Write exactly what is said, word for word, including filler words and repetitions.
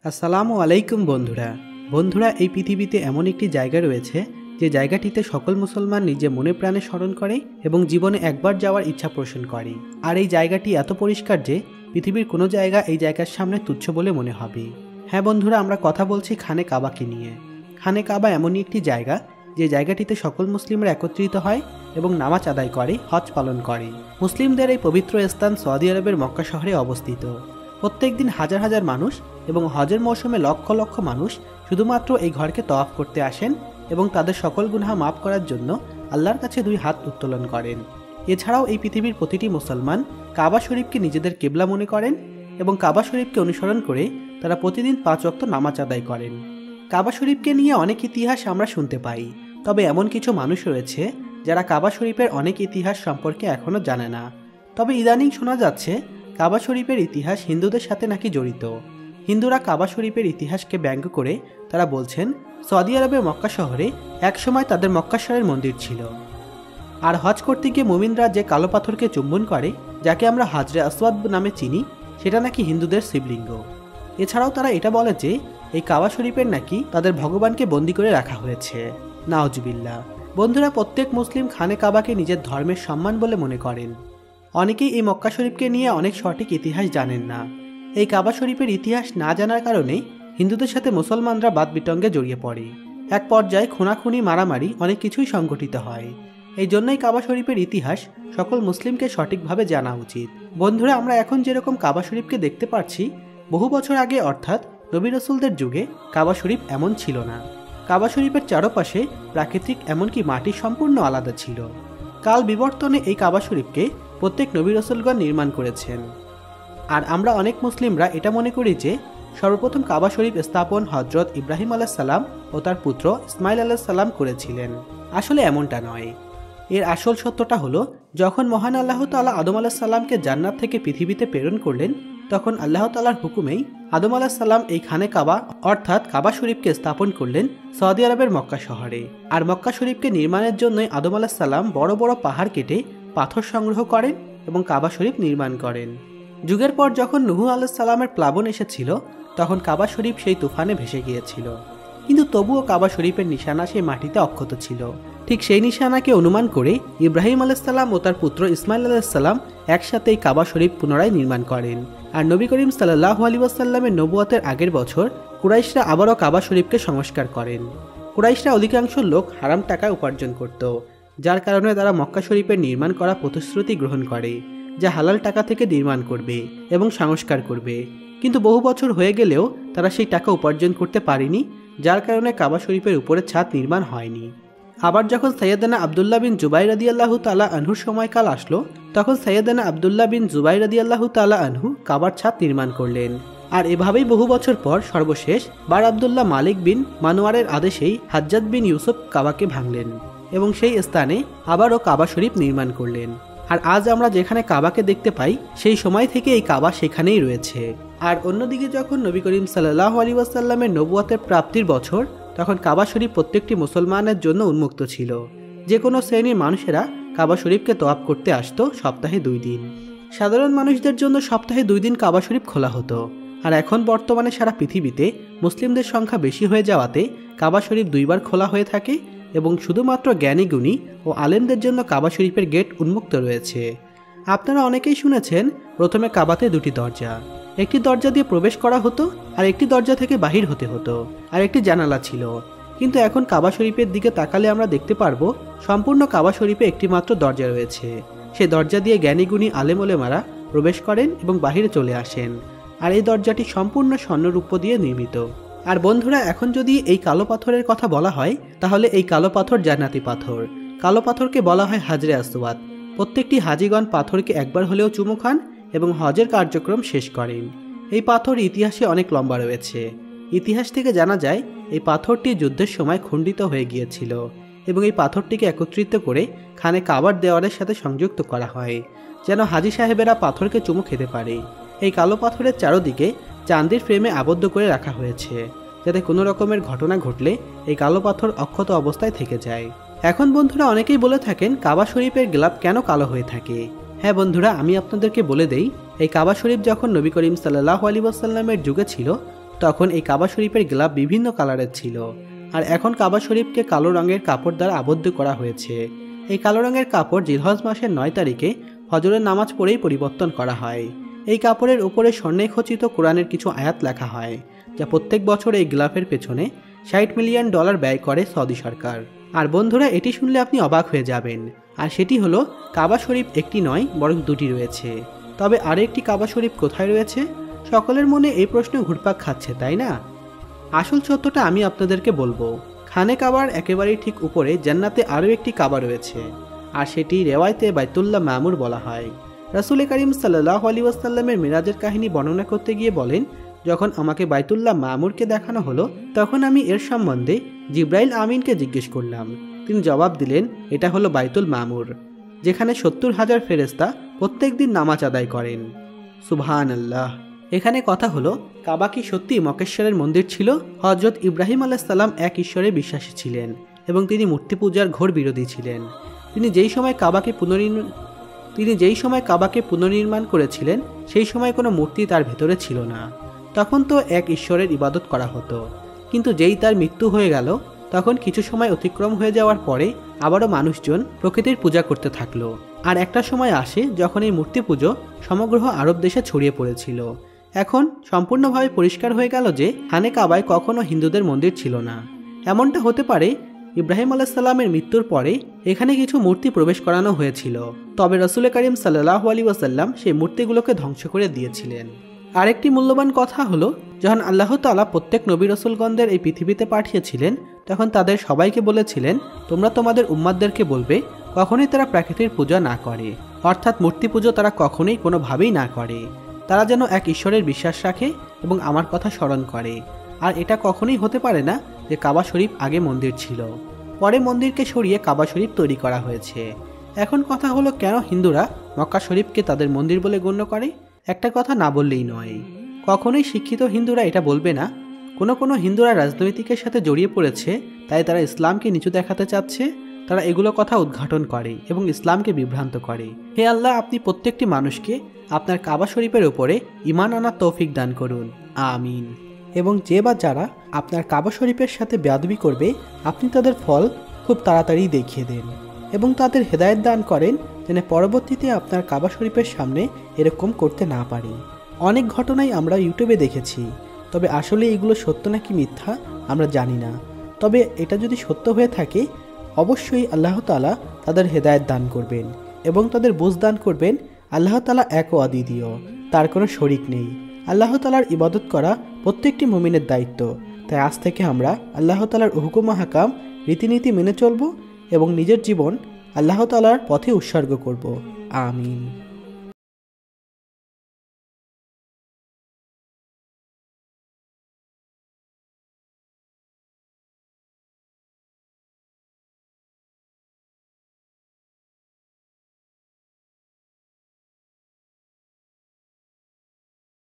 আসসালামু আলাইকুম বন্ধুরা বন্ধুরা এই পৃথিবীতে এমন একটি জায়গা রয়েছে যে জায়গাটিতে সকল মুসলমান নিজে মনে প্রাণে স্মরণ করে এবং জীবনে একবার যাওয়ার ইচ্ছা পোষণ করে। আর এই জায়গাটি এত পরিষ্কার যে পৃথিবীর কোনো জায়গা এই জায়গার সামনে তুচ্ছ বলে মনে হবে। হ্যাঁ বন্ধুরা, আমরা কথা বলছি খানে কাবাকে নিয়ে। খানে কাবা এমনই একটি জায়গা যে জায়গাটিতে সকল মুসলিমরা একত্রিত হয় এবং নামাজ আদায় করে, হজ পালন করে। মুসলিমদের এই পবিত্র স্থান সৌদি আরবের মক্কা শহরে অবস্থিত। প্রত্যেক দিন হাজার হাজার মানুষ এবং হজের মৌসুমে লক্ষ লক্ষ মানুষ শুধুমাত্র এই ঘরকে তওয়াফ করতে আসেন এবং তাদের সকল গুনাহ মাফ করার জন্য আল্লাহর কাছে দুই হাত উত্তোলন করেন। এছাড়াও এই পৃথিবীর প্রতিটি মুসলমান কাবা শরীফকে নিজেদের কিবলা মনে করেন এবং কাবা শরীফকে অনুসরণ করে তারা প্রতিদিন পাঁচ ওয়াক্ত নামাজ আদায় করেন। কাবা শরীফকে নিয়ে অনেক ইতিহাস আমরা শুনতে পাই, তবে এমন কিছু মানুষ রয়েছে যারা কাবা শরীফের অনেক ইতিহাস সম্পর্কে এখনও জানে না। তবে ইদানিং শোনা যাচ্ছে কাবা শরীফের ইতিহাস হিন্দুদের সাথে নাকি জড়িত। হিন্দুরা কাবা শরীফের ইতিহাসকে ব্যঙ্গ করে তারা বলছেন সৌদি আরবের মক্কা শহরে একসময় তাদের মক্কাশ্বরের মন্দির ছিল। আর হজ করতে গিয়ে মুমিনরা যে কালো পাথরকে চুম্বন করে, যাকে আমরা হাজরে আসওয়াদ নামে চিনি, সেটা নাকি হিন্দুদের শিবলিঙ্গ। এছাড়াও তারা এটা বলে যে এই কাবা শরীফের নাকি তাদের ভগবানকে বন্দী করে রাখা হয়েছে। নাউজুবিল্লাহ। বন্ধুরা, প্রত্যেক মুসলিম খানে কাবাকে নিজের ধর্মের সম্মান বলে মনে করেন। অনেকেই এই মক্কা শরীফকে নিয়ে অনেক সঠিক ইতিহাস জানেন না। এই কাবা শরীফের ইতিহাস না জানার কারণে হিন্দুদের সাথে মুসলমানরা বাদ বিতণ্ডে জড়িয়ে পড়ে। এক পর্যায়ে খুনাখুনি, মারামারি অনেক কিছুই সংঘটিত হয়। এই জন্যই কাবা শরীফের ইতিহাস সকল মুসলিমকে সঠিকভাবে জানা উচিত। বন্ধুরা, আমরা এখন যেরকম কাবা শরীফকে দেখতে পাচ্ছি, বহু বছর আগে অর্থাৎ নবী রাসূলদের যুগে কাবা শরীফ এমন ছিল না। কাবা শরীফের চারপাশে প্রাকৃতিক এমনকি মাটি সম্পূর্ণ আলাদা ছিল। কাল বিবর্তনে এই কাবা শরীফকে প্রত্যেক নবী রাসূলগণ নির্মাণ করেছেন। আর আমরা অনেক মুসলিমরা এটা মনে করি যে সর্বপ্রথম কাবা শরীফ স্থাপন হযরত ইব্রাহিম আলাইহিস সালাম ও তার পুত্র ইসমাইল আলাইহিস সালাম করেছিলেন। আসলে এমনটা নয়। এর আসল সত্যটা হলো, যখন মহান আল্লাহ তাআলা আদম আলাইহিস সালামকে জান্নাত থেকে পৃথিবীতে প্রেরণ করলেন, তখন আল্লাহ তাআলার হুকুমেই আদম আলাইহিস সালাম এই খানে কাবা অর্থাৎ কাবা শরীফকে স্থাপন করলেন সৌদি আরবের মক্কা শহরে। আর মক্কা শরীফকে নির্মাণের জন্যই আদম আলাইহিস সালাম বড় বড় পাহাড় কেটে পাথর সংগ্রহ করেন এবং কাবা শরীফ নির্মাণ করেন। যুগের পর যখন নূহ আলাইহিস সালামের প্লাবন এসেছিল, তখন কাবা শরীফ সেই তুফানে ভেসে গিয়েছিল। কিন্তু তবুও কাবা শরীফের নিশানা সেই মাটিতে অক্ষত ছিল। ঠিক সেই নিশানাকে অনুমান করে ইব্রাহিম আলাইহিস সালাম ও তার পুত্র ইসমাইল আলাইহিস সালাম একসাথে এই কাবা শরীফ পুনরায় নির্মাণ করেন। আর নবী করিম সাল্লাল্লাহু আলাইহি ওয়াসাল্লামের নবুয়তের আগের বছর কুরাইশরা আবারও কাবা শরীফকে সংস্কার করেন। কুরাইশরা অধিকাংশ লোক হারাম টাকা উপার্জন করত, যার কারণে তারা মক্কা শরীফের নির্মাণ করা প্রতিশ্রুতি গ্রহণ করে যা হালাল টাকা থেকে নির্মাণ করবে এবং সংস্কার করবে। কিন্তু বহু বছর হয়ে গেলেও তারা সেই টাকা উপার্জন করতে পারেনি, যার কারণে কাবা শরীফের উপরে ছাদ নির্মাণ হয়নি। আবার যখন সাইয়েদানা আব্দুল্লাহ বিন জুবাইর রাদিয়াল্লাহু তাআলা আনহুর সময়কাল আসলো, তখন সাইয়েদানা আব্দুল্লাহ বিন জুবাইর রাদিয়াল্লাহু তাআলা আনহু কাবার ছাদ নির্মাণ করলেন। আর এভাবেই বহু বছর পর সর্বশেষ বার আব্দুল্লাহ মালিক বিন মানওয়ারের আদেশেই হাজ্জাজ বিন ইউসুফ কাবাকে ভাঙলেন এবং সেই স্থানে আবারও কাবা শরীফ নির্মাণ করলেন। আর আজ আমরা যেখানে কাবাকে দেখতে পাই, সেই সময় থেকে এই কাবা সেখানেই রয়েছে। আর অন্যদিকে যখন নবী করিম সাল্লাল্লাহু আলাইহি ওয়াসাল্লামের নবুয়তের প্রাপ্তির বছর, তখন কাবা শরীফ প্রত্যেকটি মুসলমানের জন্য উন্মুক্ত ছিল। যে কোনো শ্রেণীর মানুষেরা কাবা শরীফকে তওয়াফ করতে আসতো সপ্তাহে দুই দিন। সাধারণ মানুষদের জন্য সপ্তাহে দুই দিন কাবা শরীফ খোলা হতো। আর এখন বর্তমানে সারা পৃথিবীতে মুসলিমদের সংখ্যা বেশি হয়ে যাওয়াতে কাবা শরীফ দুইবার খোলা হয়ে থাকে এবং শুধুমাত্র জ্ঞানী গুণী ও আলেমদের জন্য কাবা শরীফের গেট উন্মুক্ত রয়েছে। আপনারা অনেকেই শুনেছেন প্রথমে কাবাতে দুটি দরজা, একটি দরজা দিয়ে প্রবেশ করা হতো আর একটি দরজা থেকে বাহির হতে হতো, আর একটি জানালা ছিল। কিন্তু এখন কাবা শরীফের দিকে তাকালে আমরা দেখতে পারবো সম্পূর্ণ কাবা শরীফে একটি মাত্র দরজা রয়েছে। সেই দরজা দিয়ে জ্ঞানী গুণী আলেম ওলেমারা প্রবেশ করেন এবং বাহিরে চলে আসেন। আর এই দরজাটি সম্পূর্ণ স্বর্ণরূপ দিয়ে নির্মিত। আর বন্ধুরা, এখন যদি এই কালো পাথরের কথা বলা হয়, তাহলে এই কালো পাথর জান্নাতি পাথর। কালো পাথরকে বলা হয় হাজরে আসওয়াদ। প্রত্যেকটি হাজিগণ পাথরকে একবার হলেও চুমু খান এবং হজের কার্যক্রম শেষ করেন। এই পাথর ইতিহাসে অনেক লম্বা রয়েছে। ইতিহাস থেকে জানা যায় এই পাথরটি যুদ্ধের সময় খণ্ডিত হয়ে গিয়েছিল এবং এই পাথরটিকে একত্রিত করে খানে কাবার দেওয়ালের সাথে সংযুক্ত করা হয়, যেন হাজি সাহেবেরা পাথরকে চুমু খেতে পারে। এই কালো পাথরের চারদিকে চাঁদির ফ্রেমে আবদ্ধ করে রাখা হয়েছে, যাতে কোনো রকমের ঘটনা ঘটলে এই কালো পাথর অক্ষত অবস্থায় থেকে যায়। এখন বন্ধুরা, অনেকেই বলে থাকেন কাবা শরীফের গ্লাব কেন কালো হয়ে থাকে। হ্যাঁ বন্ধুরা, আমি আপনাদেরকে বলে দেই, এই কাবা শরীফ যখন নবী করিম সাল্লাল্লাহু আলাইহি ওয়াসাল্লামের যুগে ছিল, তখন এই কাবা শরীফের গ্লাভ বিভিন্ন কালারের ছিল, আর এখন কাবা শরীফকে কালো রঙের কাপড় দ্বারা আবদ্ধ করা হয়েছে। এই কালো রঙের কাপড় জিলহজ মাসের নয় তারিখে ফজরের নামাজ পড়েই পরিবর্তন করা হয়। এই কাপড়ের উপরে স্বর্ণে খচিত কোরআনের কিছু আয়াত লেখা হয়, যা প্রত্যেক বছর এই গ্লাফের পেছনে ষাট মিলিয়ন ডলার ব্যয় করে সৌদি সরকার। আর বন্ধুরা, এটি শুনলে আপনি অবাক হয়ে যাবেন, আর সেটি হলো কাবা শরীফ একটি নয় বরং দুটি রয়েছে। তবে আরেকটি কাবা শরীফ কোথায় রয়েছে? সকলের মনে এই প্রশ্ন ঘুরপাক খাচ্ছে, তাই না? আসল সত্যটা আমি আপনাদেরকে বলবো। খানে কাবার একেবারেই ঠিক উপরে জান্নাতে আরও একটি কাবা রয়েছে, আর সেটি রেওয়ায়তে বাইতুল্লাহ মামুর বলা হয়। রাসূল করিম সাল্লাল্লাহু আলাইহি ওয়াসাল্লামের মিরাজের কাহিনী বর্ণনা করতে গিয়ে বলেন, যখন আমাকে বাইতুল্লাহ মামুরকে দেখানো হলো তখন আমি এর সম্বন্ধে জিব্রাইল আমিনকে জিজ্ঞেস করলাম। তিনি জবাব দিলেন, এটা হলো বাইতুল মামুর, যেখানে সত্তর হাজার ফেরেশতা প্রত্যেক দিন নামাজ আদায় করেন। সুবহানাল্লাহ। এখানে কথা হলো, কাবা কি সত্যি মকেশ্বরের মন্দির ছিল? হযরত ইব্রাহিম আলাইহিস সালাম এক ঈশ্বরে বিশ্বাসী ছিলেন এবং তিনি মূর্তি পূজার ঘোর বিরোধী ছিলেন। তিনি যেই সময় কাবাকে পুনর্নির্মাণ তিনি যেই সময় কাবাকে পুনর্নির্মাণ করেছিলেন সেই সময় কোনো মূর্তি তার ভেতরে ছিল না। তখন তো এক ঈশ্বরের ইবাদত করা হতো, কিন্তু যেই তার মৃত্যু হয়ে গেল তখন কিছু সময় অতিক্রম হয়ে যাওয়ার পরে আবারও মানুষজন প্রকৃতির পূজা করতে থাকলো। আর একটা সময় আসে যখন এই মূর্তি পুজো সমগ্র আরব দেশে ছড়িয়ে পড়েছিল। এখন সম্পূর্ণভাবে পরিষ্কার হয়ে গেল যে খানে কাবায় কখনো হিন্দুদের মন্দির ছিল না। এমনটা হতে পারে ইব্রাহিম আলাইহিস সালামের মৃত্যুর পরে এখানে কিছু মূর্তি প্রবেশ করানো হয়েছিল, তবে রাসূল করিম সাল্লাল্লাহু আলাইহি ওয়াসাল্লাম সেই মূর্তিগুলোকে ধ্বংস করে দিয়েছিলেন। আরেকটি মূল্যবান কথা হলো, যখন আল্লাহ তাআলা প্রত্যেক নবী রাসূলগণদের এই পৃথিবীতে পাঠিয়েছিলেন তখন তাদের সবাইকে বলেছিলেন, তোমরা তোমাদের উম্মতদেরকে বলবে কখনোই তারা প্রাকৃতিক পূজা না করে, অর্থাৎ মূর্তি পুজো তারা কখনোই কোনোভাবেই না করে। তারা যেন এক ঈশ্বরের বিশ্বাস রাখে এবং আমার কথা স্মরণ করে। আর এটা কখনোই হতে পারে না যে কাবা শরীফ আগে মন্দির ছিল, পরে মন্দিরকে সরিয়ে কাবা শরীফ তৈরি করা হয়েছে। এখন কথা হলো, কেন হিন্দুরা মক্কা শরীফকে তাদের মন্দির বলে গণ্য করে? একটা কথা না বললেই নয়। কখনোই শিক্ষিত হিন্দুরা এটা বলবে না। কোনো কোনো হিন্দুরা রাজনৈতিকের সাথে জড়িয়ে পড়েছে, তাই তারা ইসলামকে নিচু দেখাতে চাচ্ছে। তারা এগুলো কথা উদ্ঘাটন করে এবং ইসলামকে বিভ্রান্ত করে। হে আল্লাহ, আপনি প্রত্যেকটি মানুষকে আপনার কাবা শরীফের উপরে ঈমান আনার তৌফিক দান করুন, আমিন। এবং যে বা যারা আপনার কাবা শরীফের সাথে বেয়াদবি করবে, আপনি তাদের ফল খুব তাড়াতাড়ি দেখিয়ে দেন এবং তাদের হেদায়েত দান করেন, যেন পরবর্তীতে আপনার কাবা শরীফের সামনে এরকম করতে না পারে। অনেক ঘটনাই আমরা ইউটিউবে দেখেছি, তবে আসলে এগুলো সত্য নাকি মিথ্যা আমরা জানি না। তবে এটা যদি সত্য হয়ে থাকে, অবশ্যই আল্লাহ তাআলা তাদের হেদায়েত দান করবেন এবং তাদের বুঝ দান করবেন। আল্লাহ তাআলা এক ও অদ্বিতীয়, তার কোনো শরিক নেই। আল্লাহ তাআলার ইবাদত করা প্রত্যেকটি মুমিনের দায়িত্ব। তাই আজ থেকে আমরা আল্লাহ তাআলার হুকুম হাকাম রীতিনীতি মেনে চলব এবং নিজের জীবন আল্লাহ তাআলার পথে উৎসর্গ করব, আমিন।